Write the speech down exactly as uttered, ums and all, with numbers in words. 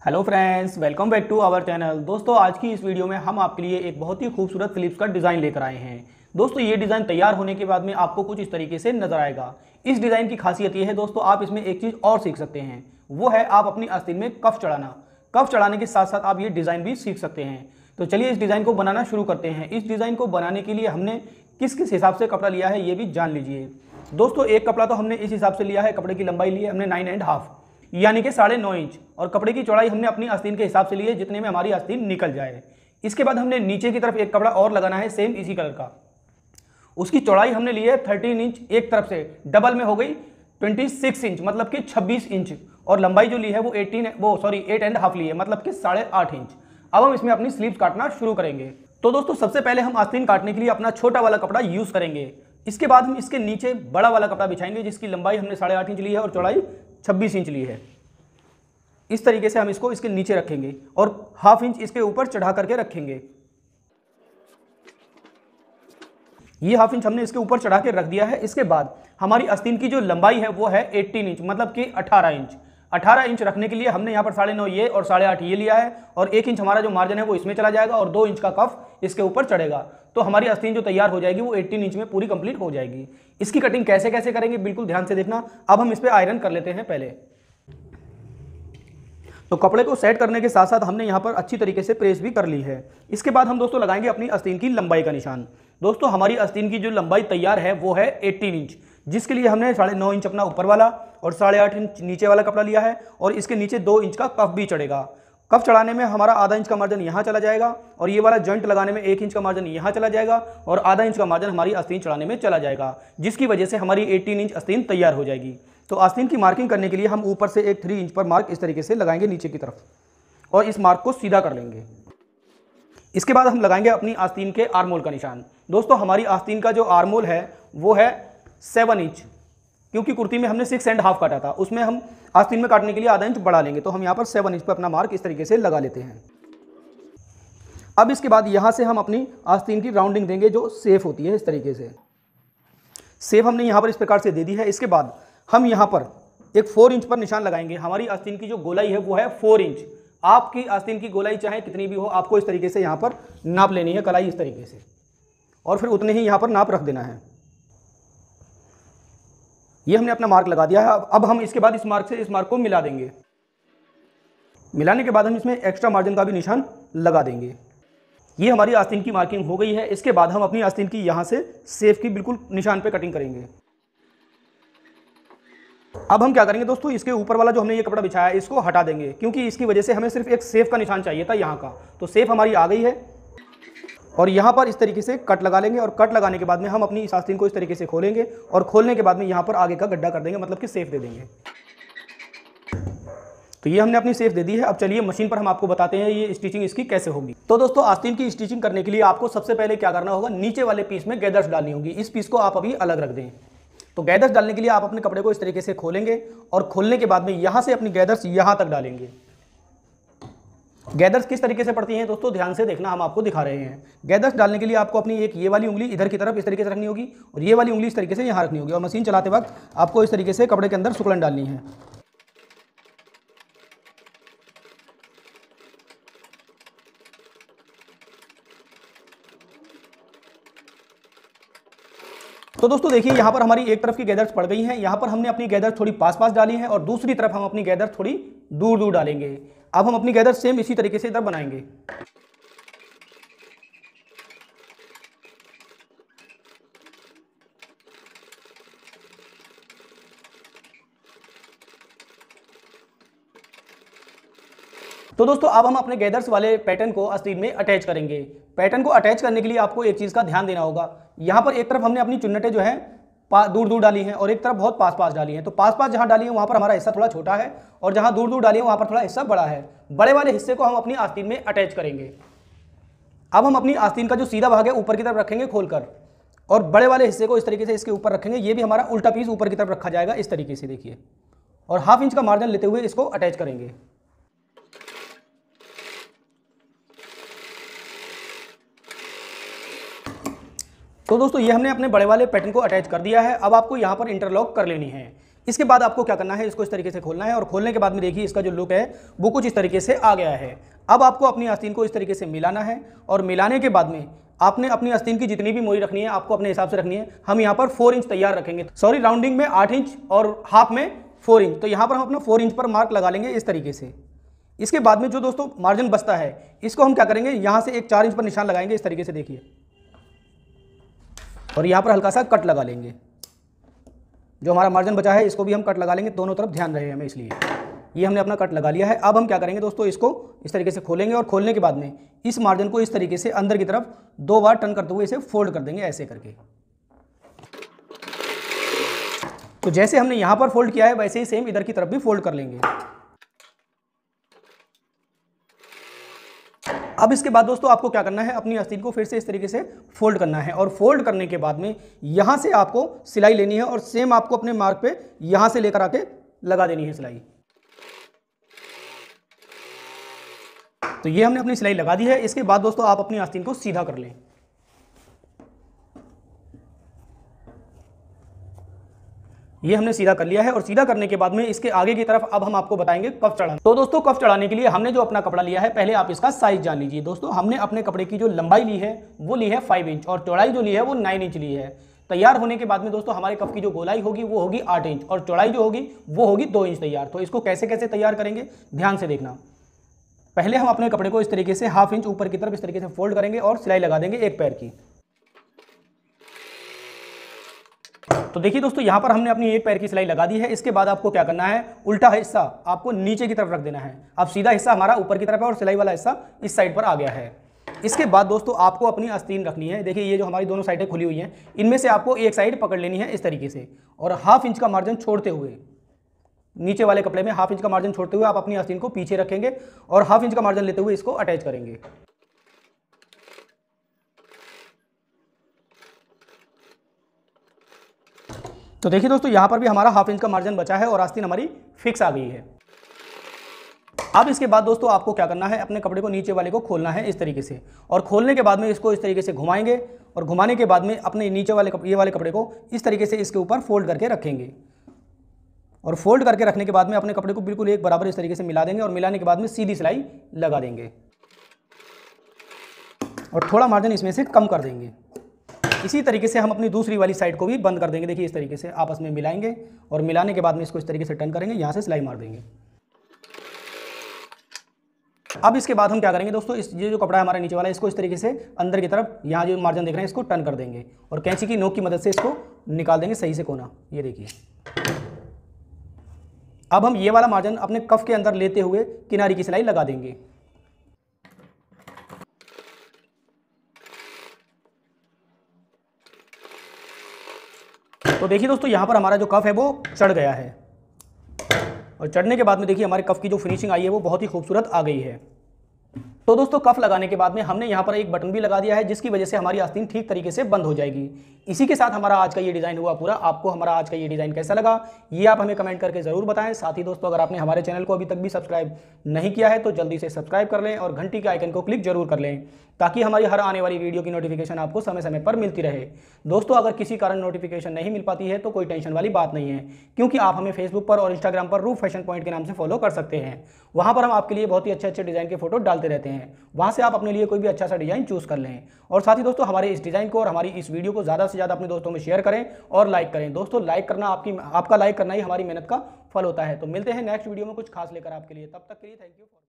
Hello friends, welcome back to our channel. दोस्तों, आज की इस वीडियो में हम आपके लिए एक बहुत ही खूबसूरत फिलिप्स का डिज़ाइन लेकर आए हैं। दोस्तों, ये डिज़ाइन तैयार होने के बाद में आपको कुछ इस तरीके से नजर आएगा। इस डिज़ाइन की खासियत ये है दोस्तों, आप इसमें एक चीज़ और सीख सकते हैं, वो है आप अपनी आस्तीन में कफ चढ़ाना। कफ चढ़ाने के साथ साथ आप ये डिज़ाइन भी सीख सकते हैं। तो चलिए इस डिज़ाइन को बनाना शुरू करते हैं। इस डिज़ाइन को बनाने के लिए हमने किस किस हिसाब से कपड़ा लिया है ये भी जान लीजिए। दोस्तों, एक कपड़ा तो हमने इस हिसाब से लिया है, कपड़े की लंबाई ली है हमने नाइन एंड हाफ यानी कि साढ़े नौ इंच, और कपड़े की चौड़ाई हमने अपनी आस्तीन के हिसाब से ली है जितने में हमारी आस्तीन निकल जाए। इसके बाद हमने नीचे की तरफ एक कपड़ा और लगाना है सेम इसी कलर का। उसकी चौड़ाई हमने ली है थर्टीन इंच, एक तरफ से डबल में हो गई ट्वेंटी सिक्स इंच मतलब कि छब्बीस इंच, और लंबाई जो ली है वो एटीन वो सॉरी एट एंड हाफ ली है मतलब कि साढ़े आठ इंच। अब हम इसमें अपनी स्लीव्स काटना शुरू करेंगे। तो दोस्तों, सबसे पहले हम आस्तीन काटने के लिए अपना छोटा वाला कपड़ा यूज करेंगे। इसके बाद हम इसके नीचे बड़ा वाला कपड़ा बिछाएंगे जिसकी लंबाई हमने साढ़े आठ इंच ली है और चौड़ाई छब्बीस इंच ली है। इस तरीके से हम इसको इसके नीचे रखेंगे और हाफ इंच इसके ऊपर चढ़ा करके रखेंगे। ये हाफ इंच हमने इसके ऊपर चढ़ा के रख दिया है। इसके बाद हमारी आस्तीन की जो लंबाई है वो है अठारह इंच मतलब कि अठारह इंच। अठारह इंच रखने के लिए हमने यहाँ पर साढ़े नौ ये और साढ़े आठ ये लिया है, और एक इंच हमारा जो मार्जिन है वो इसमें चला जाएगा और दो इंच का कफ इसके ऊपर चढ़ेगा। तो हमारी आस्तीन जो तैयार हो जाएगी वो अठारह इंच में पूरी कंप्लीट हो जाएगी। इसकी कटिंग कैसे कैसे करेंगे बिल्कुल ध्यान से देखना। अब हम इस पर आयरन कर लेते हैं पहले। तो कपड़े को सेट करने के साथ साथ हमने यहाँ पर अच्छी तरीके से प्रेस भी कर ली है। इसके बाद हम दोस्तों लगाएंगे अपनी आस्तीन की लंबाई का निशान। दोस्तों, हमारी आस्तीन की जो लंबाई तैयार है वो है अठारह इंच, जिसके लिए हमने साढ़े नौ इंच अपना ऊपर वाला और साढ़े आठ इंच नीचे वाला कपड़ा लिया है, और इसके नीचे दो इंच का कफ भी चढ़ेगा। कफ चढ़ाने में हमारा आधा इंच का मार्जिन यहाँ चला जाएगा, और ये वाला जॉइंट लगाने में एक इंच का मार्जिन यहाँ चला जाएगा, और आधा इंच का मार्जिन हमारी आस्तीन चढ़ाने में चला जाएगा, जिसकी वजह से हमारी अठारह इंच आस्तीन तैयार हो जाएगी। तो आस्तीन की मार्किंग करने के लिए हम ऊपर से एक थ्री इंच पर मार्क इस तरीके से लगाएंगे नीचे की तरफ, और इस मार्क को सीधा कर लेंगे। इसके बाद हम लगाएंगे अपनी आस्तीन के आर्मोल का निशान। दोस्तों, हमारी आस्तीन का जो आर्मोल है वो है सेवन इंच, क्योंकि कुर्ती में हमने सिक्स एंड हाफ काटा था, उसमें हम आस्तीन में काटने के लिए आधा इंच बढ़ा लेंगे। तो हम यहाँ पर सेवन इंच पर अपना मार्क इस तरीके से लगा लेते हैं। अब इसके बाद यहाँ से हम अपनी आस्तीन की राउंडिंग देंगे जो सेफ होती है। इस तरीके से सेफ हमने यहाँ पर इस प्रकार से दे दी है। इसके बाद हम यहाँ पर एक फोर इंच पर निशान लगाएंगे। हमारी आस्तीन की जो गोलाई है वो है फोर इंच। आपकी आस्तीन की गोलाई चाहे कितनी भी हो, आपको इस तरीके से यहाँ पर नाप लेनी है, कलाई इस तरीके से, और फिर उतने ही यहाँ पर नाप रख देना है। ये हमने अपना मार्क लगा दिया है। अब हम इसके बाद इस मार्क से इस मार्क को मिला देंगे। मिलाने के बाद हम इसमें एक्स्ट्रा मार्जिन का भी निशान लगा देंगे। ये हमारी आस्तीन की मार्किंग हो गई है। इसके बाद हम अपनी आस्तीन की यहाँ से सेफ की बिल्कुल निशान पे कटिंग करेंगे। अब हम क्या करेंगे दोस्तों, इसके ऊपर वाला जो हमने ये कपड़ा बिछाया है इसको हटा देंगे, क्योंकि इसकी वजह से हमें सिर्फ एक सेफ का निशान चाहिए था यहाँ का। तो सेफ हमारी आ गई है, और यहाँ पर इस तरीके से कट लगा लेंगे, और कट लगाने के बाद में हम अपनी इस आस्तीन को इस तरीके से खोलेंगे, और खोलने के बाद में यहाँ पर आगे का गड्ढा कर देंगे, मतलब कि सेफ दे देंगे। तो ये हमने अपनी सेफ दे दी है। अब चलिए मशीन पर हम आपको बताते हैं ये स्टिचिंग इसकी कैसे होगी। तो दोस्तों, आस्तीन की स्टिचिंग करने के लिए आपको सबसे पहले क्या करना होगा, नीचे वाले पीस में गैदर्स डालनी होगी। इस पीस को आप अभी अलग रख दें। तो गैदर्स डालने के लिए आप अपने कपड़े को इस तरीके से खोलेंगे, और खोलने के बाद में यहाँ से अपनी गैदर्स यहाँ तक डालेंगे। गैदर्स किस तरीके से पड़ती हैं दोस्तों, ध्यान से देखना, हम आपको दिखा रहे हैं। गैदर्स डालने के लिए आपको अपनी एक ये वाली उंगली इधर की तरफ इस तरीके से रखनी होगी, और ये वाली उंगली इस तरीके से यहाँ रखनी होगी, और मशीन चलाते वक्त आपको इस तरीके से कपड़े के अंदर सुकलन डालनी है। तो दोस्तों देखिए, यहाँ पर हमारी एक तरफ की गैदर्स पड़ गई हैं। यहाँ पर हमने अपनी गैदर्स थोड़ी पास पास डाली हैं, और दूसरी तरफ हम अपनी गैदर्स थोड़ी दूर दूर डालेंगे। अब हम अपनी गैदर्स सेम इसी तरीके से इधर बनाएंगे। तो दोस्तों, अब हम अपने गैदर्स वाले पैटर्न को आस्तीन में अटैच करेंगे। पैटर्न को अटैच करने के लिए आपको एक चीज़ का ध्यान देना होगा। यहाँ पर एक तरफ हमने अपनी चुन्नटें जो है दूर दूर डाली हैं, और एक तरफ बहुत पास पास डाली हैं। तो पास पास जहाँ डाली है वहाँ पर हमारा हिस्सा थोड़ा छोटा है, और जहाँ दूर दूर डाली है वहाँ पर थोड़ा हिस्सा बड़ा है। बड़े वाले हिस्से को हम अपनी आस्तीन में अटैच करेंगे। अब हम अपनी आस्तीन का जो सीधा भाग है ऊपर की तरफ रखेंगे खोलकर, और बड़े वाले हिस्से को इस तरीके से इसके ऊपर रखेंगे। ये भी हमारा उल्टा पीस ऊपर की तरफ रखा जाएगा इस तरीके से, देखिए, और हाफ इंच का मार्जिन लेते हुए इसको अटैच करेंगे। तो दोस्तों, ये हमने अपने बड़े वाले पैटर्न को अटैच कर दिया है। अब आपको यहाँ पर इंटरलॉक कर लेनी है। इसके बाद आपको क्या करना है, इसको इस तरीके से खोलना है और खोलने के बाद में देखिए इसका जो लुक है वो कुछ इस तरीके से आ गया है। अब आपको अपनी आस्तीन को इस तरीके से मिलाना है और मिलाने के बाद में आपने अपनी आस्तीन की जितनी भी मोरी रखनी है आपको अपने हिसाब से रखनी है। हम यहाँ पर फोर इंच तैयार रखेंगे, सॉरी राउंडिंग में आठ इंच और हाफ में फोर इंच, तो यहाँ पर हम अपना फोर इंच पर मार्क लगा लेंगे इस तरीके से। इसके बाद में जो दोस्तों मार्जिन बचता है इसको हम क्या करेंगे, यहाँ से एक चार इंच पर निशान लगाएंगे इस तरीके से देखिए, और यहाँ पर हल्का सा कट लगा लेंगे। जो हमारा मार्जिन बचा है इसको भी हम कट लगा लेंगे, दोनों तरफ ध्यान रहे हमें, इसलिए ये हमने अपना कट लगा लिया है। अब हम क्या करेंगे दोस्तों, इसको इस तरीके से खोलेंगे और खोलने के बाद में इस मार्जिन को इस तरीके से अंदर की तरफ दो बार टर्न करते हुए इसे फोल्ड कर देंगे ऐसे करके। तो जैसे हमने यहां पर फोल्ड किया है वैसे ही सेम इधर की तरफ भी फोल्ड कर लेंगे। अब इसके बाद दोस्तों आपको क्या करना है, अपनी आस्तीन को फिर से इस तरीके से फोल्ड करना है और फोल्ड करने के बाद में यहां से आपको सिलाई लेनी है और सेम आपको अपने मार्क पे यहां से लेकर आके लगा देनी है सिलाई। तो ये हमने अपनी सिलाई लगा दी है। इसके बाद दोस्तों आप अपनी आस्तीन को सीधा कर लें। ये हमने सीधा कर लिया है और सीधा करने के बाद में इसके आगे की तरफ अब हम आपको बताएंगे कफ चढ़ाना। तो दोस्तों कफ चढ़ाने के लिए हमने जो अपना कपड़ा लिया है, पहले आप इसका साइज जान लीजिए। दोस्तों हमने अपने कपड़े की जो लंबाई ली है वो ली है फाइव इंच और चौड़ाई जो ली है वो नाइन इंच ली है। तैयार होने के बाद में दोस्तों हमारे कफ की जो गोलाई होगी वो होगी आठ इंच और चौड़ाई जो होगी वो होगी दो इंच तैयार। तो इसको कैसे कैसे तैयार करेंगे ध्यान से देखना। पहले हम अपने कपड़े को इस तरीके से हाफ इंच ऊपर की तरफ इस तरीके से फोल्ड करेंगे और सिलाई लगा देंगे एक पैर की। तो देखिए दोस्तों यहां पर हमने अपनी एक पैर की सिलाई लगा दी है। इसके बाद आपको क्या करना है, उल्टा हिस्सा आपको नीचे की तरफ रख देना है। अब सीधा हिस्सा हमारा ऊपर की तरफ है और सिलाई वाला हिस्सा इस साइड पर आ गया है। इसके बाद दोस्तों आपको अपनी आस्तीन रखनी है। देखिए ये जो हमारी दोनों साइडें खुली हुई हैं इनमें से आपको एक साइड पकड़ लेनी है इस तरीके से और हाफ इंच का मार्जिन छोड़ते हुए, नीचे वाले कपड़े में हाफ इंच का मार्जिन छोड़ते हुए आप अपनी आस्तीन को पीछे रखेंगे और हाफ इंच का मार्जिन लेते हुए इसको अटैच करेंगे। तो देखिए दोस्तों यहां पर भी हमारा हाफ इंच का मार्जिन बचा है और आस्तीन हमारी फिक्स आ गई है। अब इसके बाद दोस्तों आपको क्या करना है, अपने कपड़े को नीचे वाले को खोलना है इस तरीके से और खोलने के बाद में इसको इस तरीके से घुमाएंगे और घुमाने के बाद में अपने नीचे वाले ये वाले कपड़े को इस तरीके से इसके ऊपर फोल्ड करके रखेंगे और फोल्ड करके रखने के बाद में अपने कपड़े को बिल्कुल एक बराबर इस तरीके से मिला देंगे और मिलाने के बाद में सीधी सिलाई लगा देंगे और थोड़ा मार्जिन इसमें से कम कर देंगे। इसी तरीके से हम अपनी दूसरी वाली साइड को भी बंद कर देंगे। देखिए इस तरीके से आपस में मिलाएंगे और मिलाने के बाद में इसको इस तरीके से टर्न करेंगे, यहाँ से सिलाई मार देंगे। अब इसके बाद हम क्या करेंगे दोस्तों, इस ये जो कपड़ा है हमारा नीचे वाला इसको इस तरीके से अंदर की तरफ यहाँ जो मार्जिन देख रहे हैं इसको टर्न कर देंगे और कैंची की नोक की मदद से इसको निकाल देंगे सही से कोना। ये देखिए अब हम ये वाला मार्जिन अपने कफ के अंदर लेते हुए किनारी की सिलाई लगा देंगे। तो देखिए दोस्तों यहाँ पर हमारा जो कफ है वो चढ़ गया है और चढ़ने के बाद में देखिए हमारे कफ की जो फिनिशिंग आई है वो बहुत ही खूबसूरत आ गई है। तो दोस्तों कफ लगाने के बाद में हमने यहाँ पर एक बटन भी लगा दिया है जिसकी वजह से हमारी आस्तीन ठीक तरीके से बंद हो जाएगी। इसी के साथ हमारा आज का ये डिज़ाइन हुआ पूरा। आपको हमारा आज का ये डिज़ाइन कैसा लगा ये आप हमें कमेंट करके ज़रूर बताएं। साथ ही दोस्तों अगर आपने हमारे चैनल को अभी तक भी सब्सक्राइब नहीं किया है तो जल्दी से सब्सक्राइब कर लें और घंटी के आइकन को क्लिक जरूर कर लें ताकि हमारी हर आने वाली वीडियो की नोटिफिकेशन आपको समय समय पर मिलती रहे। दोस्तों अगर किसी कारण नोटिफिकेशन नहीं मिल पाती है तो कोई टेंशन वाली बात नहीं है, क्योंकि आप हमें फेसबुक पर और इंस्टाग्राम पर रूफ फैशन पॉइंट के नाम से फॉलो कर सकते हैं। वहाँ पर हम आपके लिए बहुत ही अच्छे अच्छे डिज़ाइन के फोटो डालते रहते हैं। वहाँ से आप अपने लिए कोई भी अच्छा सा डिज़ाइन चूज़ कर लें और साथ ही दोस्तों हमारे इस डिज़ाइन को और हमारी इस वीडियो को ज़्यादा से ज़्यादा अपने दोस्तों में शेयर करें और लाइक करें। दोस्तों लाइक करना आपकी आपका लाइक करना ही हमारी मेहनत का फल होता है। तो मिलते हैं नेक्स्ट वीडियो में कुछ खास लेकर आपके लिए, तब तक के लिए थैंक यू।